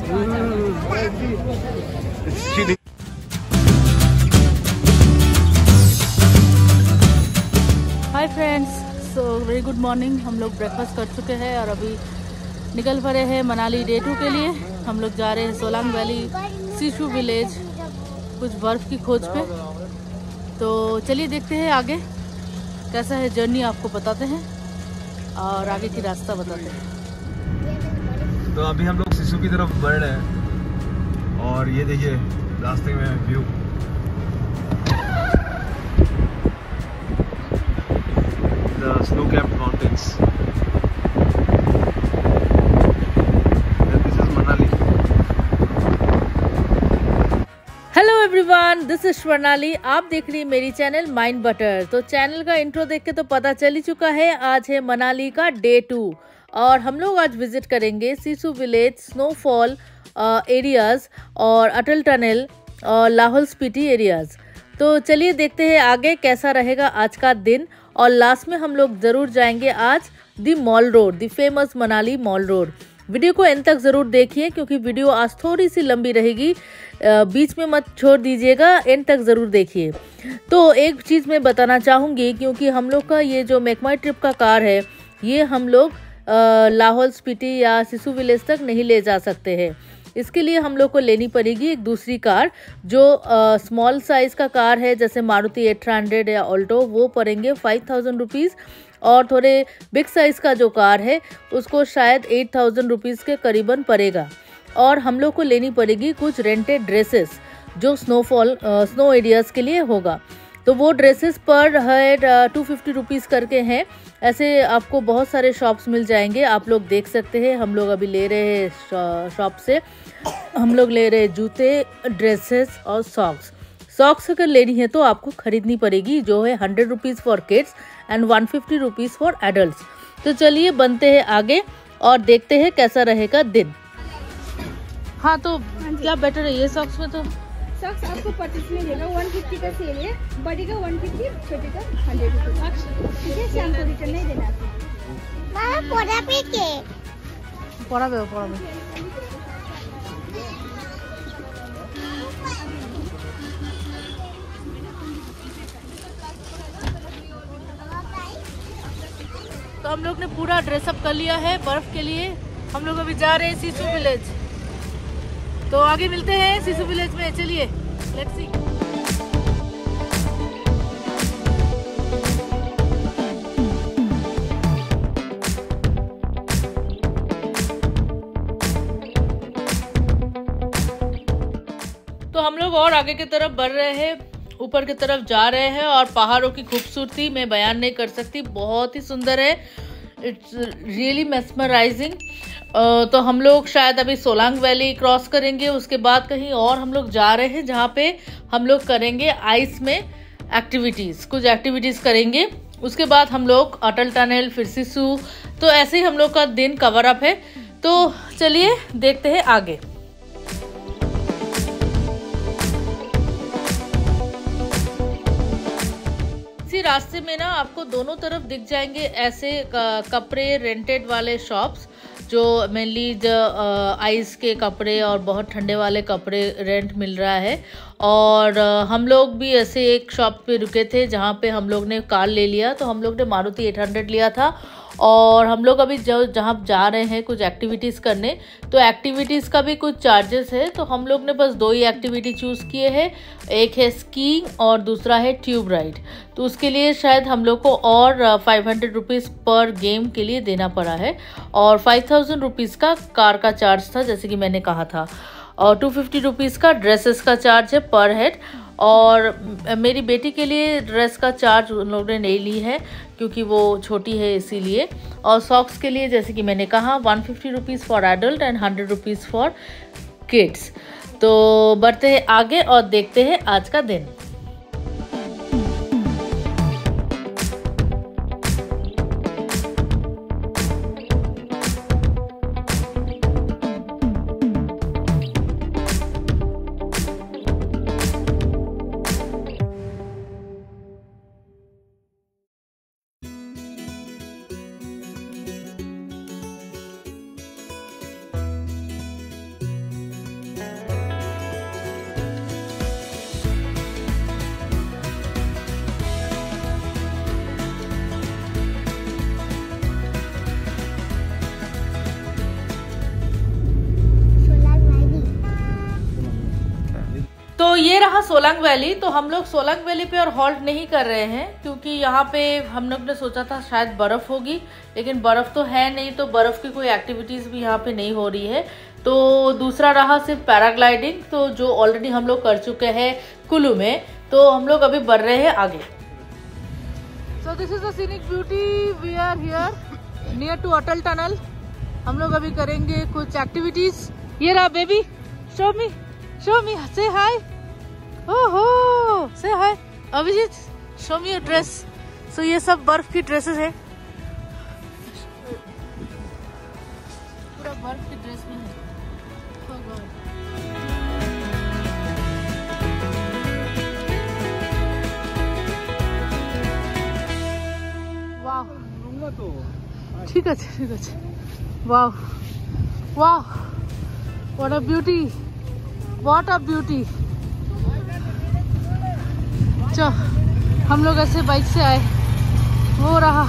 हाय friends, so very good morning. हम लोग breakfast कर चुके हैं और अभी निकल पड़े हैं मनाली डे 2 के लिए। हम लोग जा रहे हैं सोलांग वैली, सिसु विलेज, कुछ बर्फ़ की खोज पे। तो चलिए देखते हैं आगे कैसा है जर्नी, आपको बताते हैं और आगे की रास्ता बताते हैं। तो अभी हम लोग सिसु की तरफ बढ़ रहे हैं और ये देखिए रास्ते में view. The snow-capped mountains. And this is Manali. Hello everyone, this is Swarnali. आप देख रही हैं मेरी चैनल माइंड बटर। तो चैनल का इंट्रो देख के तो पता चल ही चुका है, आज है मनाली का डे 2 और हम लोग आज विजिट करेंगे सिसु विलेज, स्नोफॉल एरियाज और अटल टनल और लाहौल स्पीति एरियाज। तो चलिए देखते हैं आगे कैसा रहेगा आज का दिन। और लास्ट में हम लोग ज़रूर जाएंगे आज the mall road, the famous Manali mall road. Video को एंड तक ज़रूर देखिए क्योंकि वीडियो आज थोड़ी सी लंबी रहेगी, बीच में मत छोड़ दीजिएगा, एंड तक ज़रूर देखिए। तो एक चीज़ मैं बताना चाहूँगी, क्योंकि हम लोग का ये जो मेक माई ट्रिप का कार है, ये हम लोग लाहौल स्पीति या सिसु विलेज तक नहीं ले जा सकते हैं। इसके लिए हम लोग को लेनी पड़ेगी एक दूसरी कार, जो स्मॉल साइज़ का कार है, जैसे मारुति 800 या ऑल्टो, वो पड़ेंगे 5000 रुपीज़। और थोड़े बिग साइज़ का जो कार है उसको शायद 8000 रुपीज़ के करीबन पड़ेगा। और हम लोग को लेनी पड़ेगी कुछ रेंटेड ड्रेसेस जो स्नो एरियाज़ के लिए होगा। तो वो ड्रेसेस पर हेड 250 रुपीज़ करके हैं। ऐसे आपको बहुत सारे शॉप्स मिल जाएंगे, आप लोग देख सकते हैं। हम लोग अभी ले रहे हैं शॉप से, हम लोग ले रहे हैं जूते, ड्रेसेस और सॉक्स अगर लेनी है तो आपको खरीदनी पड़ेगी, जो है 100 rupees for kids and 150 rupees for adults. तो चलिए बनते हैं आगे और देखते हैं कैसा रहेगा दिन। हाँ, तो क्या बेटर है ये सॉक्स में? तो सॉक्स आपको 25 में देगा, 150 का सेल है, बड़ी का 150, छोटे का 100 रुपीज़। ठीक है, शाम को रिटर्न नहीं देना आपको। पड़ा में तो हम लोग ने पूरा ड्रेसअप कर लिया है बर्फ के लिए। हम लोग अभी जा रहे हैं सिसु विलेज। तो आगे मिलते हैं सिसु विलेज में। चलिए लेट्स सी। तो हम लोग और आगे की तरफ बढ़ रहे हैं, ऊपर की तरफ जा रहे हैं और पहाड़ों की खूबसूरती मैं बयान नहीं कर सकती, बहुत ही सुंदर है। It's really mesmerising. तो हम लोग शायद अभी सोलांग वैली क्रॉस करेंगे, उसके बाद कहीं और हम लोग जा रहे हैं जहाँ पे हम लोग करेंगे आइस में एक्टिविटीज़, कुछ एक्टिविटीज़ करेंगे। उसके बाद हम लोग अटल टनल, फिर सिसु, तो ऐसे ही हम लोग का दिन कवर अप है। तो चलिए देखते हैं आगे। इसी रास्ते में ना आपको दोनों तरफ दिख जाएंगे ऐसे कपड़े रेंटेड वाले शॉप्स, जो मेनली आइस के कपड़े और बहुत ठंडे वाले कपड़े रेंट मिल रहा है। और हम लोग भी ऐसे एक शॉप पे रुके थे जहाँ पे हम लोग ने कार ले लिया। तो हम लोग ने मारुति 800 लिया था और हम लोग अभी जहाँ जा रहे हैं कुछ एक्टिविटीज़ करने, तो एक्टिविटीज़ का भी कुछ चार्जेस है। तो हम लोग ने बस 2 ही एक्टिविटी चूज़ किए हैं, एक है स्कीइंग और दूसरा है ट्यूब राइड। तो उसके लिए शायद हम लोग को और 500 रुपीज़ पर गेम के लिए देना पड़ा है और 5000 रुपीज़ का कार का चार्ज था, जैसे कि मैंने कहा था। और 250 रुपीज़ का ड्रेसेस का चार्ज है पर हेड। और मेरी बेटी के लिए ड्रेस का चार्ज उन लोगों ने नहीं ली है क्योंकि वो छोटी है इसीलिए। और सॉक्स के लिए जैसे कि मैंने कहा 150 rupees for adult and 100 rupees for kids. तो बढ़ते हैं आगे और देखते हैं आज का दिन। ये रहा सोलंग वैली। तो हम लोग सोलंग वैली पे और हॉल्ट नहीं कर रहे हैं क्योंकि यहाँ पे हम लोग ने सोचा था शायद बर्फ़ होगी, लेकिन बर्फ़ तो है नहीं, तो बर्फ़ की कोई एक्टिविटीज़ भी यहाँ पे नहीं हो रही है। तो दूसरा रहा सिर्फ पैराग्लाइडिंग, तो जो ऑलरेडी हम लोग कर चुके हैं कुल्लू में। तो हम लोग अभी बढ़ रहे हैं आगे। So this is the scenic beauty, we are here near to Atal tunnel. हम लोग अभी करेंगे कुछ एक्टिविटीज। ये रहा बेबी, शो मी से हाय। ओहो से hi Abhijit, show me your dress. So ये सब बर्फ की ड्रेसेस है, पूरा बर्फ की ड्रेस में है। Oh God. ঠিক আছে ঠিক আছে। वाह वाह, what a beauty, what a beauty. चलो हम लोग ऐसे बाइक से आए, वो रहा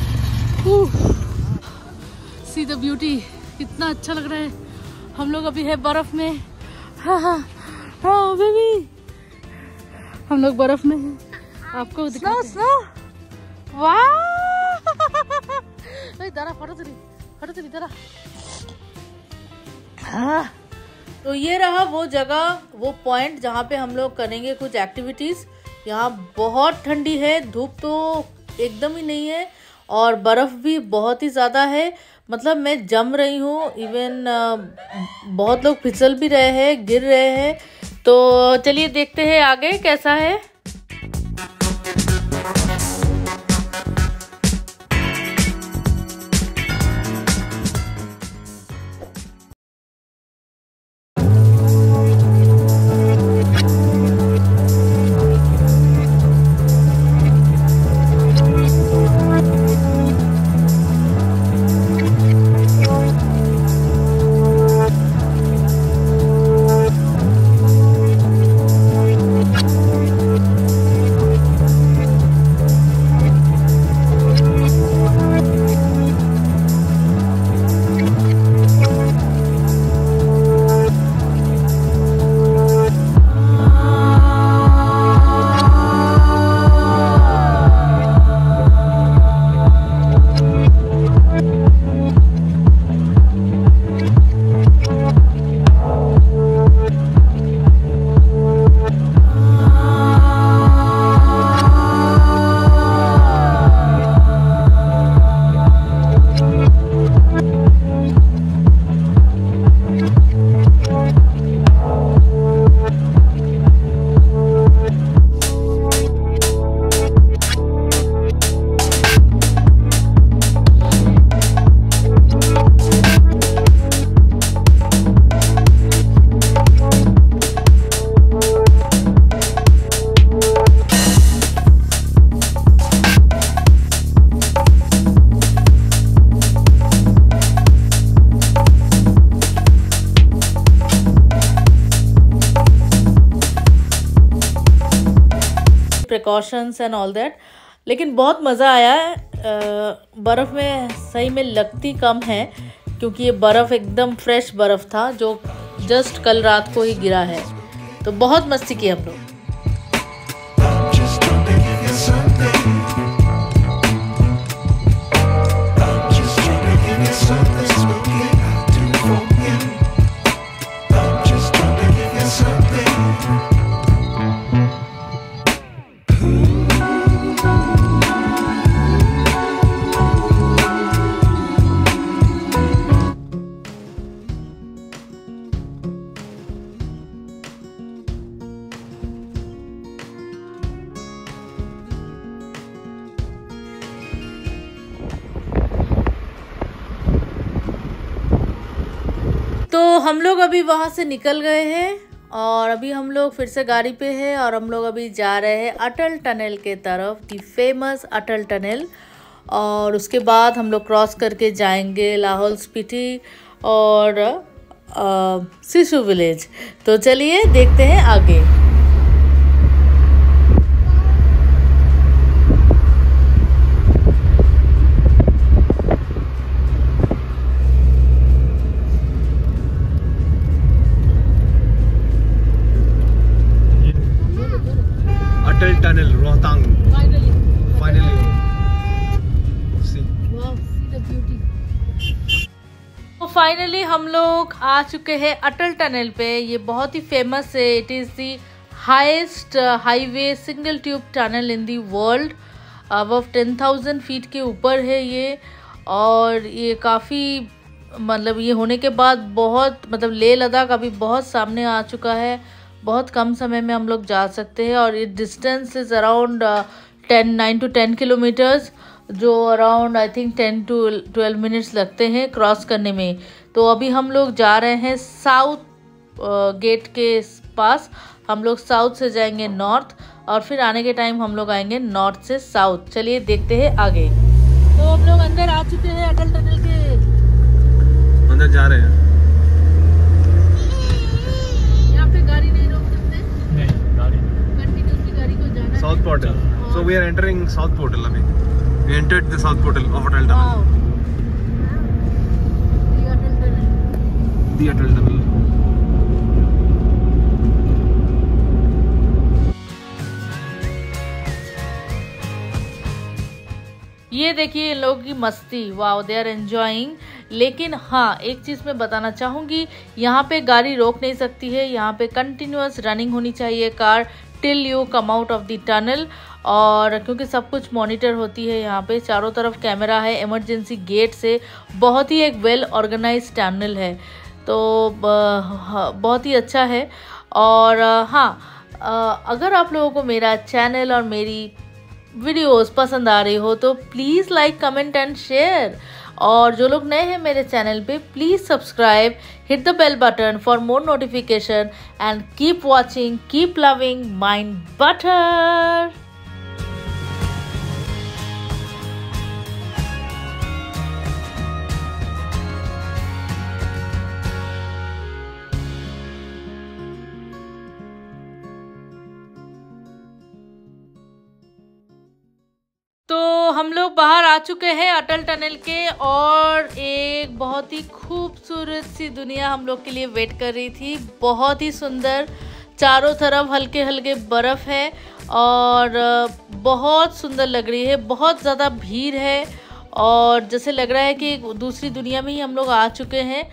सी द ब्यूटी, कितना अच्छा लग रहा है। हम लोग अभी है बर्फ में। हाँ हाँ हाँ बेबी, हम लोग बर्फ में हैं, आपको दिखाते हैं। स्नो वाह, दारा फटो तेरी दारा। हाँ, तो ये रहा वो जगह, वो पॉइंट जहाँ पे हम लोग करेंगे कुछ एक्टिविटीज। यहाँ बहुत ठंडी है, धूप तो एकदम ही नहीं है और बर्फ भी बहुत ही ज़्यादा है। मतलब मैं जम रही हूँ, इवन बहुत लोग फिसल भी रहे हैं, गिर रहे हैं। तो चलिए देखते हैं आगे कैसा है। प्रिकॉशंस एंड ऑल दैट, लेकिन बहुत मज़ा आया है। बर्फ़ में सही में लगती कम है क्योंकि ये बर्फ़ एकदम फ्रेश बर्फ़ था जो जस्ट कल रात को ही गिरा है। तो बहुत मस्ती की हम लोग। तो हम लोग अभी वहाँ से निकल गए हैं और अभी हम लोग फिर से गाड़ी पे हैं और हम लोग अभी जा रहे हैं अटल टनल के तरफ, दी फेमस अटल टनल। और उसके बाद हम लोग क्रॉस करके जाएंगे लाहौल स्पीति और सिसु विलेज। तो चलिए देखते हैं आगे। फाइनली हम लोग आ चुके हैं अटल टनल पे। ये बहुत ही फेमस है। It is the highest highway single tube tunnel in the world. Above 10,000 feet के ऊपर है ये। और ये काफ़ी मतलब ये होने के बाद बहुत मतलब लेह लद्दाख अभी बहुत सामने आ चुका है। बहुत कम समय में हम लोग जा सकते हैं। और ये distance is around 9 to 10 kilometres, जो around I think 10 to 12 minutes लगते हैं क्रॉस करने में। तो अभी हम लोग जा रहे हैं साउथ गेट के पास। हम लोग साउथ से जाएंगे नॉर्थ और फिर आने के टाइम हम लोग आएंगे नॉर्थ से साउथ। चलिए देखते हैं आगे। तो हम लोग अंदर आ चुके हैं अटल टनल के अंदर जा रहे हैं। यहाँ पे गाड़ी नहीं रोक सकते? नहीं, गाड़ी कंटिन्यूसली गाड़ी को जाना है। South portal. So we are entering south portal. अभी we entered the south portal of Atal tunnel. The Atal tunnel. ये देखिए इन लोगों की मस्ती, वाओ दे आर एंजॉइंग। लेकिन हाँ, एक चीज़ मैं बताना चाहूँगी, यहाँ पे गाड़ी रोक नहीं सकती है। यहाँ पे कंटिन्यूअस रनिंग होनी चाहिए car till you come out of the tunnel. और क्योंकि सब कुछ मॉनिटर होती है यहाँ पे, चारों तरफ कैमरा है, इमरजेंसी गेट से। बहुत ही एक वेल ऑर्गेनाइज टनल है, तो बहुत ही अच्छा है। और हाँ, अगर आप लोगों को मेरा चैनल और मेरी वीडियोस पसंद आ रही हो तो please like, comment and share. और जो लोग नए हैं मेरे चैनल पे, please subscribe, hit the bell button for more notification and keep watching, keep loving mind butter. तो हम लोग बाहर आ चुके हैं अटल टनल के। और एक बहुत ही खूबसूरत सी दुनिया हम लोग के लिए वेट कर रही थी। बहुत ही सुंदर, चारों तरफ हल्के हल्के बर्फ़ है और बहुत सुंदर लग रही है। बहुत ज़्यादा भीड़ है और जैसे लग रहा है कि दूसरी दुनिया में ही हम लोग आ चुके हैं।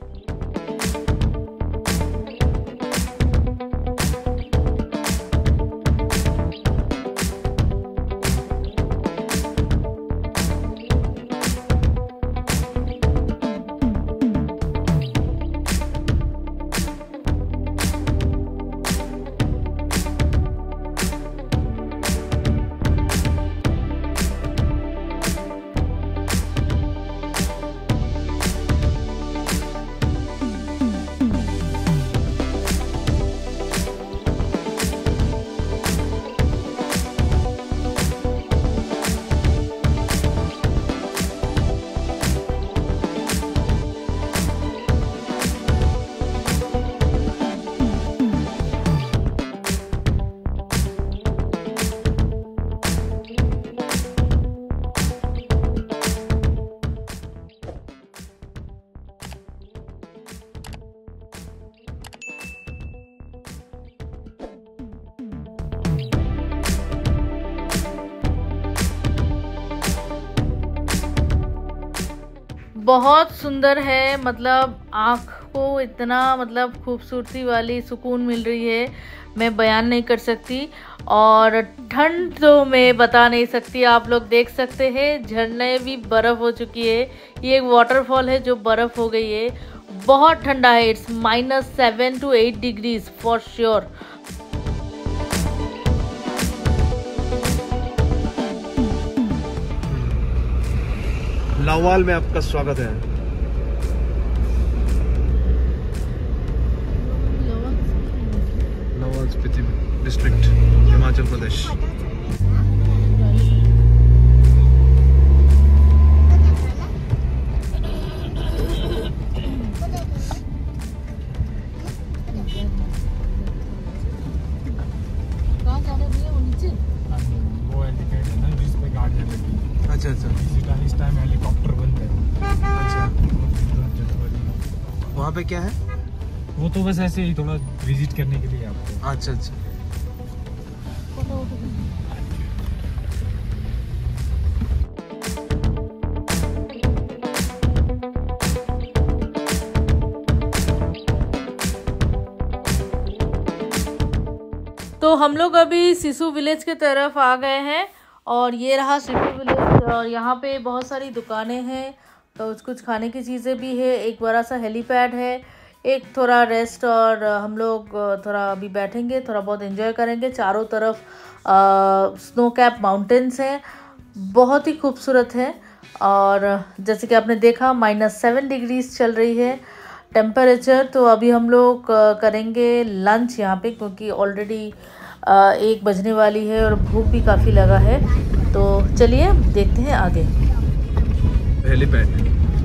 बहुत सुंदर है, मतलब आँख को इतना मतलब खूबसूरती वाली सुकून मिल रही है, मैं बयान नहीं कर सकती। और ठंड तो मैं बता नहीं सकती। आप लोग देख सकते हैं झरने भी बर्फ़ हो चुकी है। ये एक वाटरफॉल है जो बर्फ़ हो गई है। बहुत ठंडा है, it's -7 to 8 degrees for sure. Lahaul में आपका स्वागत है। लाहौल स्पीति डिस्ट्रिक्ट, हिमाचल प्रदेश। अच्छा अच्छा, इस टाइम हेलीकॉप्टर बंद है। अच्छा, जनवरी वहाँ पे क्या है? वो तो बस ऐसे ही थोड़ा विजिट करने के लिए आपको। अच्छा अच्छा। तो हम लोग अभी सिसु विलेज के तरफ आ गए हैं और ये रहा सिसु विलेज। और यहाँ पे बहुत सारी दुकानें हैं, तो कुछ खाने की चीज़ें भी है। एक बड़ा सा हेलीपैड है, एक थोड़ा रेस्ट, और हम लोग थोड़ा अभी बैठेंगे, थोड़ा बहुत एंजॉय करेंगे। चारों तरफ स्नो कैप माउंटेन्स हैं, बहुत ही खूबसूरत है। और जैसे कि आपने देखा -7 डिग्रीज चल रही है टेम्परेचर। तो अभी हम लोग करेंगे लंच यहाँ पे, क्योंकि ऑलरेडी 1 बजने वाली है और भूख भी काफ़ी लगा है। तो चलिए देखते हैं आगे। हेलीपैड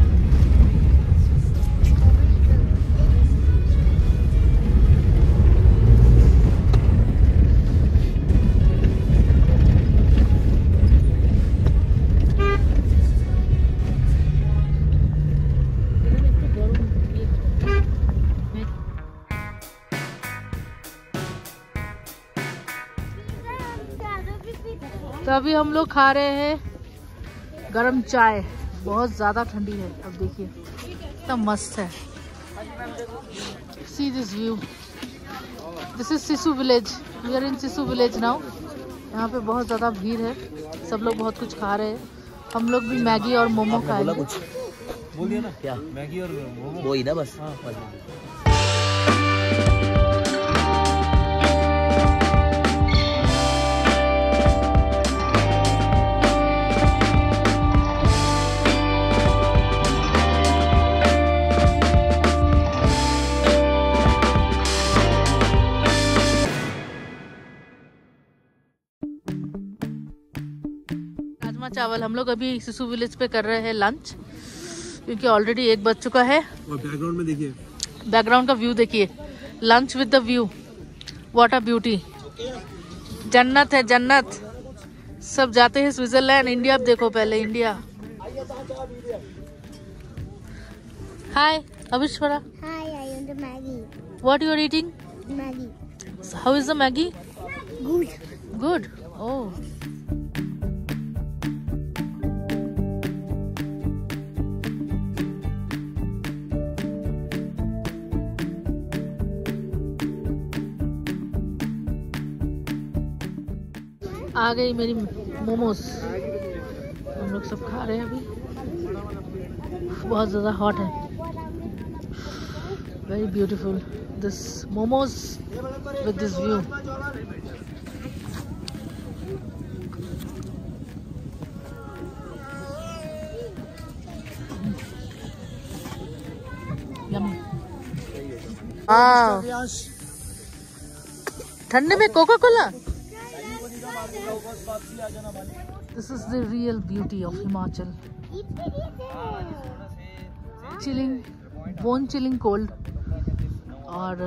तो अभी हम लोग खा रहे हैं गरम चाय, बहुत ज़्यादा ठंडी है। अब देखिए कितना मस्त है। See this view, this is Sissu village. We are in Sissu village now. यहाँ पे बहुत ज़्यादा भीड़ है, सब लोग बहुत कुछ खा रहे हैं। हम लोग भी मैगी और मोमो खाएंगे। कुछ बोल दिया ना क्या? मैगी और मोमो वही ना बस। हाँ। राजमा चावल। हम लोग अभी सिसु विलेज पे कर रहे हैं लंच, क्योंकि ऑलरेडी 1 बज चुका है। और बैकग्राउंड में देखिए, बैकग्राउंड का व्यू देखिए, lunch with the view, what a beauty. जन्नत है जन्नत। सब जाते हैं स्विट्जरलैंड। इंडिया देखो, पहले India. Hi Avishwara. Hi, I want the Maggie. What you are eating? Maggie. How is the Maggi? Good. Good. Oh, आ गई मेरी मोमोज। हम लोग सब खा रहे हैं अभी। बहुत ज़्यादा हॉट है। Very beautiful this momos with this view. ठंडे में Coca Cola. This is the real beauty of Himachal. Chilling, bone chilling cold, और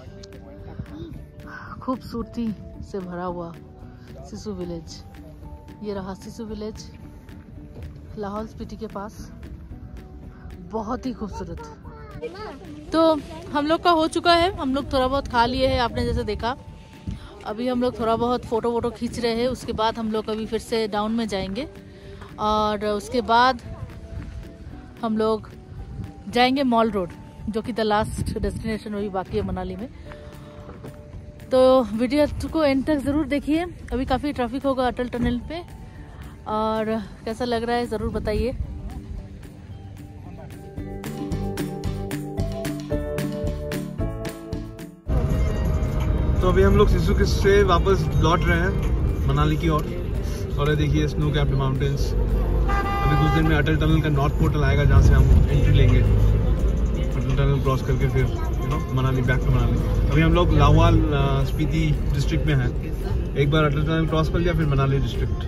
खूबसूरती से भरा हुआ सिसु विलेज। ये रहा सिसु विलेज, लाहौल स्पीति के पास। बहुत ही खूबसूरत। तो हम लोग का हो चुका है, हम लोग थोड़ा बहुत खा लिए हैं, आपने जैसे देखा। अभी हम लोग थोड़ा बहुत फ़ोटो वोटो खींच रहे हैं। उसके बाद हम लोग अभी फिर से डाउन में जाएंगे, और उसके बाद हम लोग जाएंगे मॉल रोड, जो कि द लास्ट डेस्टिनेशन वही बाकी है मनाली में। तो वीडियो को एंड तक ज़रूर देखिए। अभी काफ़ी ट्रैफिक होगा अटल टनल पे, और कैसा लग रहा है ज़रूर बताइए। तो अभी हम लोग सिसु से वापस लौट रहे हैं मनाली की ओर। और ये देखिए स्नो कैप्ड माउंटेन्स। अभी कुछ दिन में अटल टनल का नॉर्थ पोर्टल आएगा, जहाँ से हम एंट्री लेंगे। अटल टनल क्रॉस करके फिर मनाली, बैक टू मनाली। अभी हम लोग लाहौल स्पीति डिस्ट्रिक्ट में हैं। एक बार अटल टनल क्रॉस कर लिया, फिर मनाली डिस्ट्रिक्ट।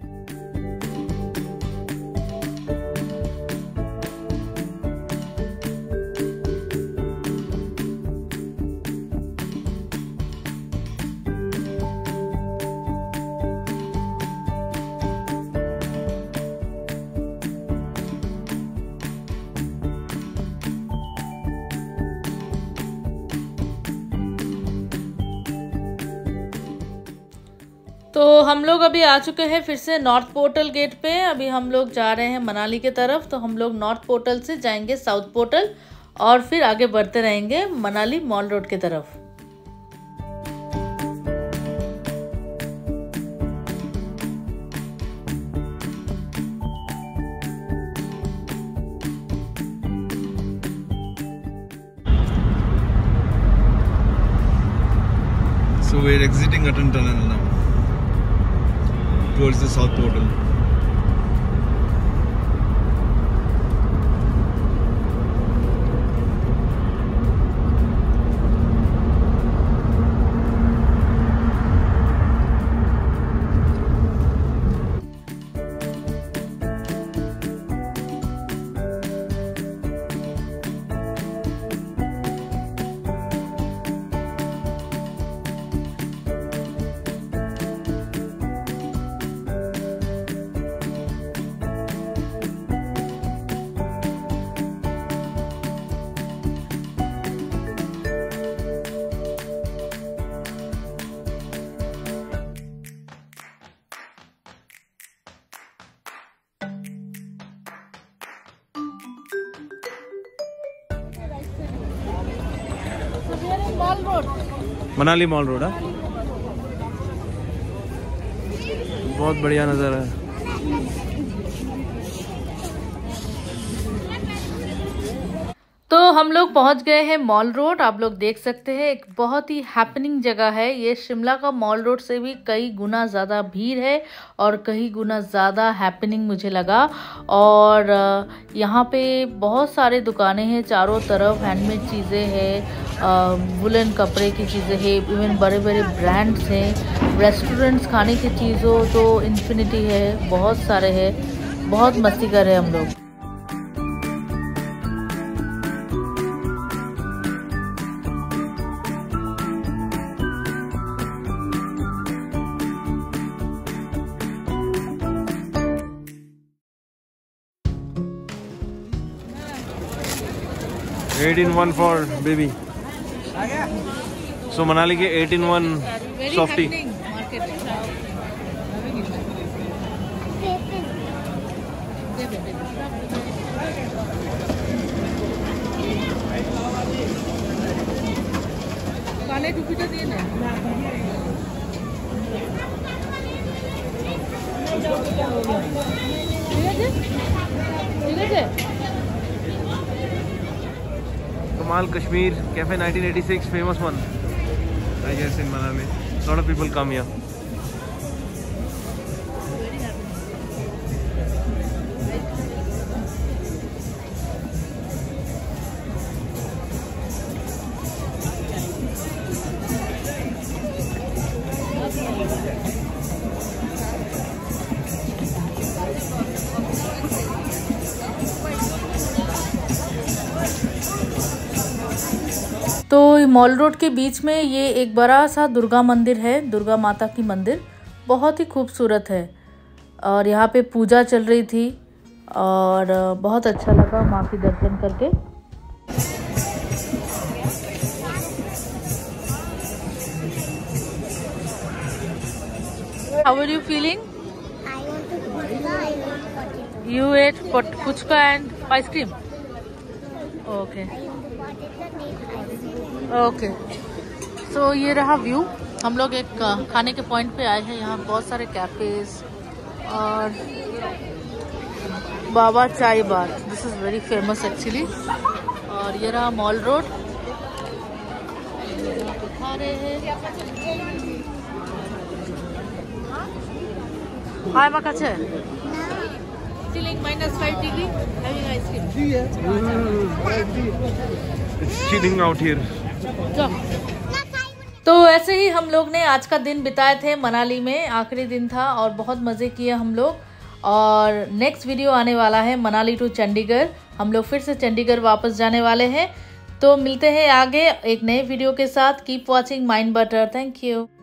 तो हम लोग अभी आ चुके हैं फिर से नॉर्थ पोर्टल गेट पे। अभी हम लोग जा रहे हैं मनाली के तरफ। तो हम लोग नॉर्थ पोर्टल से जाएंगे साउथ पोर्टल, और फिर आगे बढ़ते रहेंगे मनाली मॉल रोड की तरफ। So we're exiting Atal Tunnel now towards the South Portal. Manali mall road है, बहुत बढ़िया नज़ारा है। तो हम लोग पहुंच गए हैं मॉल रोड। आप लोग देख सकते हैं एक बहुत ही हैपनिंग जगह है ये। शिमला का मॉल रोड से भी कई गुना ज़्यादा भीड़ है और कई गुना ज़्यादा हैपनिंग मुझे लगा। और यहाँ पे बहुत सारे दुकानें हैं चारों तरफ, हैंडमेड चीज़ें हैं, वुलन कपड़े की चीज़ें हैं, इवन बड़े बड़े ब्रांड्स हैं, रेस्टोरेंट्स, खाने की चीज़ों तो इन्फिनिटी है, बहुत सारे हैं। बहुत मस्ती कर रहे हैं हम लोग। Eight in one for baby. So Manali के 8 in 1 softy. काले टुपी तो दिए ना। ठीक है। Kamal Kashmir Cafe 1986, famous one, I guess, in Manali. A lot of people come here. तो मॉल रोड के बीच में ये एक बड़ा सा दुर्गा मंदिर है, दुर्गा माता की मंदिर, बहुत ही खूबसूरत है। और यहाँ पे पूजा चल रही थी और बहुत अच्छा लगा माँ के दर्शन करके। How are you feeling? I want to puchka, I want potato. You ate puchka and ice cream? Okay. Okay so ये रहा व्यू। हम लोग एक खाने के पॉइंट पे आए हैं। यहाँ बहुत सारे कैफेज और Baba chai bar, this is very famous actually. और ये रहा मॉल रोड, खा रहे हैं। हाय माँ काचे chilling -5 degree having ice cream. It's chilling out here. तो ऐसे ही हम लोग ने आज का दिन बिताए थे मनाली में। आखिरी दिन था और बहुत मज़े किए हम लोग। और नेक्स्ट वीडियो आने वाला है मनाली टू चंडीगढ़। हम लोग फिर से चंडीगढ़ वापस जाने वाले हैं। तो मिलते हैं आगे एक नए वीडियो के साथ। Keep watching mind butter. Thank you.